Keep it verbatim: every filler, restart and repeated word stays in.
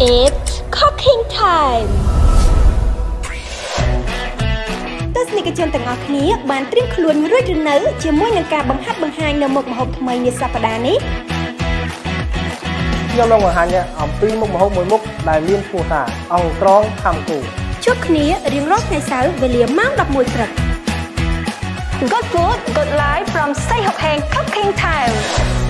It's cooking time ទស្សនិកជនទាំងអស់គ្នាបានត្រៀមខ្លួនរួចឬនៅជាមួយនឹងការបង្ហាត់បង្ហាញនៅមុខម្ហូបថ្មីនាសប្តាហ៍នេះខ្ញុំនឹងបង្ហាញអំពីមុខម្ហូបមួយមុខដែលមានឈ្មោះថាអង្ក្រងខាំគូជួបគ្នារៀងរាល់ថ្ងៃសៅរ៍វេលាម៉ោងដប់មួយព្រឹក Good food, good life from Say Hok Heng Cooking Time